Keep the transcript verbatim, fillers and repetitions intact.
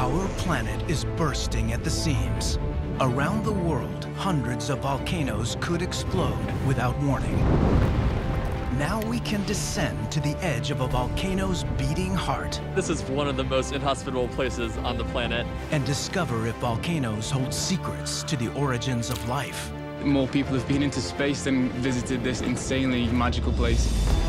Our planet is bursting at the seams. Around the world, hundreds of volcanoes could explode without warning. Now we can descend to the edge of a volcano's beating heart. This is one of the most inhospitable places on the planet. And discover if volcanoes hold secrets to the origins of life. More people have been into space than visited this insanely magical place.